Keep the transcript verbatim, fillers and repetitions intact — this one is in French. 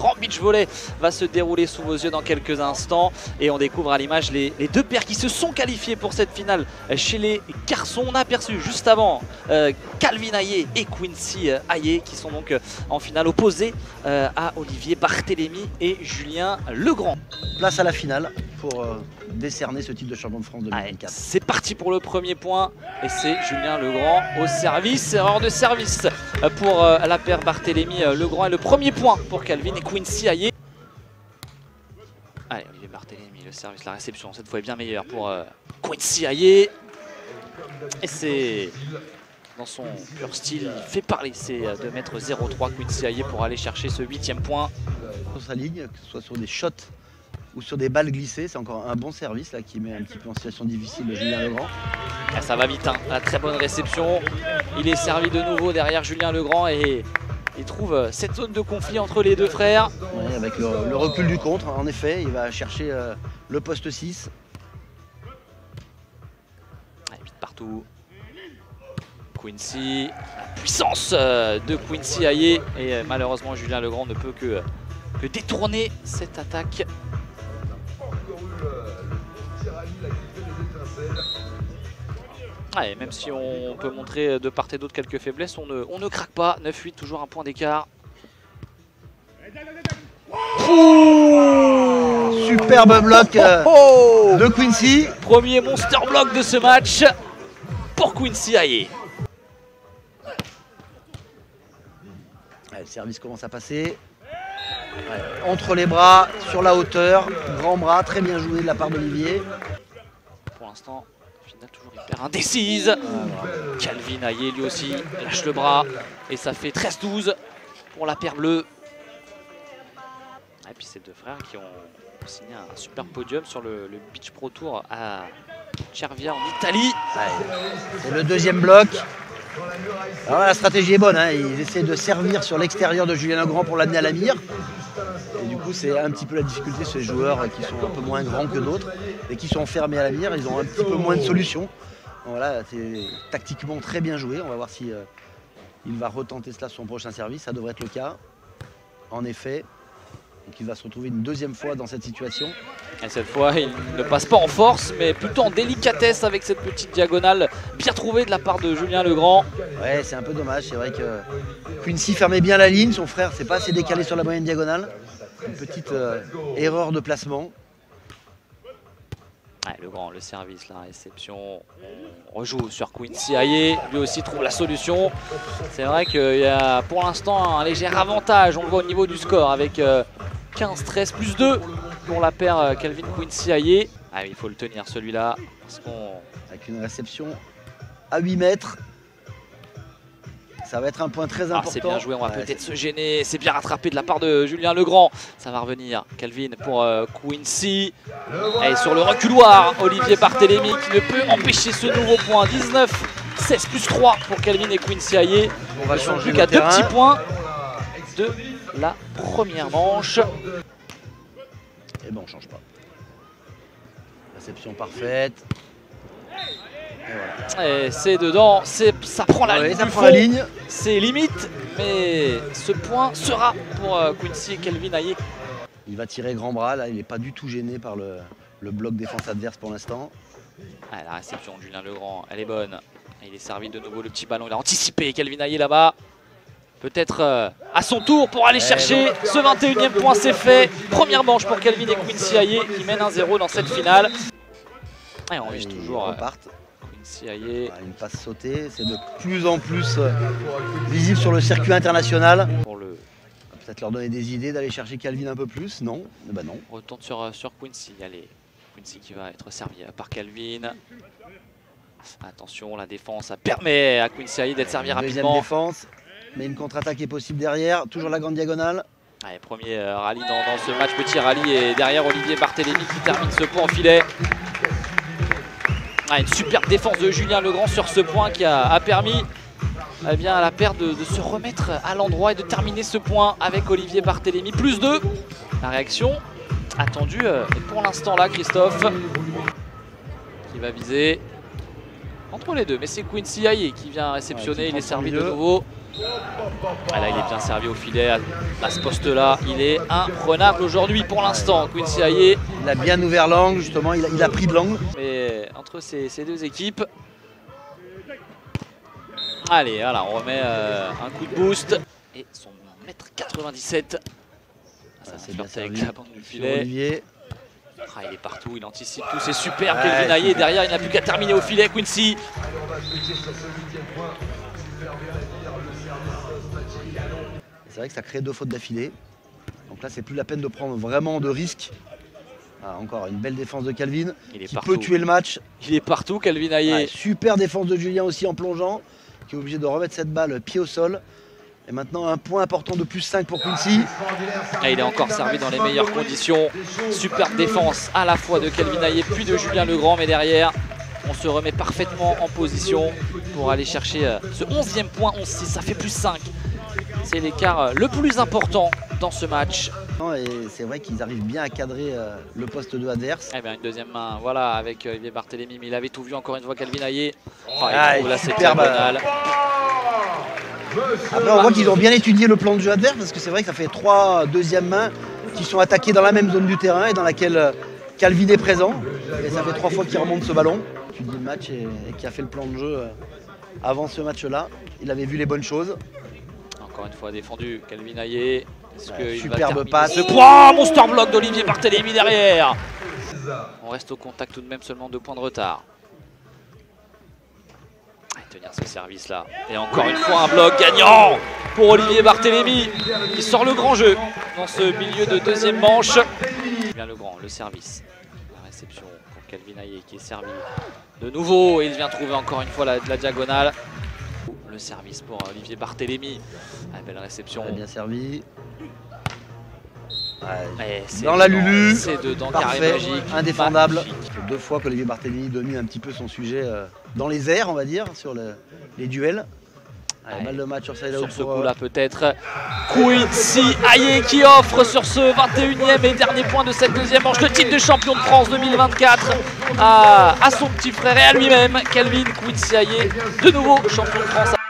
grand beach volley va se dérouler sous vos yeux dans quelques instants. Et on découvre à l'image les, les deux paires qui se sont qualifiées pour cette finale chez les garçons. On a aperçu juste avant euh, Calvin Hayé et Quincy Hayé qui sont donc en finale opposés euh, à Olivier Barthélémy et Julien Legrand. Place à la finale pour euh, décerner ce titre de champion de France deux mille vingt-quatre. C'est parti pour le premier point et c'est Julien Legrand au service. Erreur de service pour euh, la paire Barthélémy Legrand et le premier point pour Calvin et Quincy Hayé. Allez, Olivier Barthélémy, le service, la réception cette fois est bien meilleure pour euh, Quincy Hayé. Et c'est dans son pur style, il fait parler, c'est de mettre zéro trois Quincy Hayé pour aller chercher ce huitième point. Sur sa ligne, que ce soit sur des shots ou sur des balles glissées, c'est encore un bon service là qui met un petit peu en situation difficile le Julien Legrand. Ah, ça va vite, hein. La très bonne réception. Il est servi de nouveau derrière Julien Legrand et il trouve cette zone de conflit entre les deux frères. Ouais, avec le, le recul du contre, en effet, il va chercher euh, le poste six. Allez, vite partout. Quincy, la puissance de Quincy Hayé et malheureusement Julien Legrand ne peut que, que détourner cette attaque. Ouais, même si on peut montrer de part et d'autre quelques faiblesses, on ne, on ne craque pas. neuf huit, toujours un point d'écart. Superbe bloc euh, oh oh de Quincy. Premier monster block de ce match pour Quincy Hayé. Ouais, le service commence à passer. Ouais, entre les bras, sur la hauteur, grand bras, très bien joué de la part d'Olivier. Pour l'instant, finale toujours hyper indécise. Ah, Calvin Hayé lui aussi lâche le bras et ça fait treize douze pour la paire bleue. Et puis ces deux frères qui ont signé un super podium sur le, le Beach Pro Tour à Cervia en Italie. Ouais, c'est le deuxième bloc. Alors la stratégie est bonne, hein. Ils essaient de servir sur l'extérieur de Julien Legrand pour l'amener à la mire. Et du coup c'est un petit peu la difficulté sur les joueurs qui sont un peu moins grands que d'autres et qui sont enfermés à la mire, ils ont un petit peu moins de solutions. Voilà, c'est tactiquement très bien joué, on va voir si euh, il va retenter cela sur son prochain service, ça devrait être le cas. En effet, donc il va se retrouver une deuxième fois dans cette situation. Et cette fois, il ne passe pas en force, mais plutôt en délicatesse avec cette petite diagonale bien trouvée de la part de Julien Legrand. Ouais, c'est un peu dommage. C'est vrai que Quincy fermait bien la ligne. Son frère s'est pas assez décalé sur la moyenne diagonale. Une petite euh, erreur de placement. Ouais, Legrand, le service, la réception. On rejoue sur Quincy Hayé. Lui aussi trouve la solution. C'est vrai qu'il y a pour l'instant un léger avantage. On le voit au niveau du score avec euh, quinze treize plus deux pour la paire Calvin Quincy Hayé. Ah, il faut le tenir celui-là. Avec une réception à huit mètres. Ça va être un point très important. Ah, c'est bien joué, on va ouais, peut-être se gêner. C'est bien rattrapé de la part de Julien Legrand. Ça va revenir. Calvin pour euh, Quincy. Et sur le reculoir, Olivier Barthélémy qui ne peut empêcher ce nouveau point. dix-neuf seize plus trois pour Calvin et Quincy Hayé. On va changer plus qu'à deux petits points de la première manche. Et bon, on ne change pas. Réception parfaite. Et voilà. Et c'est dedans, ça prend la ouais, ligne. Ça prend la ligne. C'est limite, mais ce point sera pour euh, Quincy et Calvin Hayé. Il va tirer grand bras, là, il n'est pas du tout gêné par le, le bloc défense adverse pour l'instant. Ah, la réception de Julien Legrand, elle est bonne. Il est servi de nouveau le petit ballon, il a anticipé Calvin Hayé là-bas. Peut-être euh, à son tour pour aller chercher ce vingt et unième point, c'est fait. Première manche pour Calvin et Quincy Hayé qui mènent un zéro dans cette finale. Et on vise toujours euh, Quincy Hayé. Une passe sautée, c'est de plus en plus euh, visible sur le circuit international. Pour le... Peut-être leur donner des idées d'aller chercher Calvin un peu plus, non? Eh ben non. On retourne sur, sur Quincy, allez. Quincy qui va être servi par Calvin. Attention, la défense, ça permet à Quincy Hayé d'être servi rapidement. Deuxième défense, mais une contre-attaque est possible derrière, toujours la grande diagonale. Allez, premier euh, rallye dans, dans ce match, petit rallye, et derrière Olivier Barthélémy qui termine ce point en filet. Ah, une superbe défense de Julien Legrand sur ce point qui a, a permis eh bien, à la paire de, de se remettre à l'endroit et de terminer ce point avec Olivier Barthélémy. Plus deux. La réaction attendue euh, et pour l'instant là, Christophe qui va viser entre les deux. Mais c'est Quincy Hayé qui vient réceptionner, ouais, il est servi de nouveau. Ah là, il est bien servi au filet à, à ce poste-là. Il est imprenable aujourd'hui pour l'instant. Quincy Aye. Il a bien ouvert l'angle, justement, il a, il a pris de l'angle. Mais entre ces, ces deux équipes. Allez, voilà, on remet euh, un coup de boost. Et son un mètre quatre-vingt-dix-sept. Ça, Ah, c'est c'est bien flirté avec servi la bande du filet. Olivier. Ah, il est partout, il anticipe tout, c'est super. Ouais, Kelvin Aye derrière, il n'a plus qu'à terminer au filet. Quincy. C'est vrai que ça crée deux fautes d'affilée. Donc là, c'est plus la peine de prendre vraiment de risques. Ah, encore une belle défense de Calvin Il est qui partout. peut tuer le match. Il est partout, Kelvin Aye. Ouais, super défense de Julien aussi en plongeant, qui est obligé de remettre cette balle pied au sol. Et maintenant, un point important de plus cinq pour Quincy. Et il est encore servi dans les meilleures conditions. Super défense à la fois de Kelvin Aye puis de Julien Legrand. Mais derrière, on se remet parfaitement en position pour aller chercher ce onzième point. onze six, ça fait plus cinq. C'est l'écart le plus important dans ce match. Et c'est vrai qu'ils arrivent bien à cadrer euh, le poste de adverse. Eh bien, une deuxième main, voilà, avec Olivier Barthélémy. Mais il avait tout vu encore une fois, Kelvin Aye. Oh, Ah, là, c'est superbe. diagonal. Après, on voit qu'ils ont bien étudié le plan de jeu adverse, parce que c'est vrai que ça fait trois deuxièmes mains qui sont attaquées dans la même zone du terrain et dans laquelle euh, Calvin est présent. Et ça fait trois fois qu'il remonte ce ballon. Tu dis le match et, et qui a fait le plan de jeu euh, avant ce match-là. Il avait vu les bonnes choses. Encore une fois défendu, Kelvin Aye. Est-ce Ouais, qu'il va superbe terminer passe. ce point? Monster block d'Olivier Barthélémy derrière. On reste au contact tout de même, seulement deux points de retard. Allez, tenir ce service là. Et encore une fois un bloc gagnant pour Olivier Barthélémy qui sort le grand jeu dans ce milieu de deuxième manche. Bien le grand, le service. La réception pour Kelvin Aye qui est servi de nouveau. Et il vient trouver encore une fois la, la diagonale. Le service pour Olivier Barthélémy. Ah, belle réception. Ouais, bien servi. Ouais, Eh, dans la Lulu, c'est dedans, carré parfait, magique, indéfendable. magnifique. Ça fait deux fois qu'Olivier Barthélémy domine un petit peu son sujet euh, dans les airs, on va dire, sur le- les duels. Allez, Ouais. balle de match sur Side Sur Out ce pour, euh, coup-là, peut-être Quincy Aye qui offre sur ce vingt et unième et dernier point de cette deuxième manche le titre de champion de France deux mille vingt-quatre à, à son petit frère et à lui-même, Kelvin Quincy Aye, de nouveau champion de France.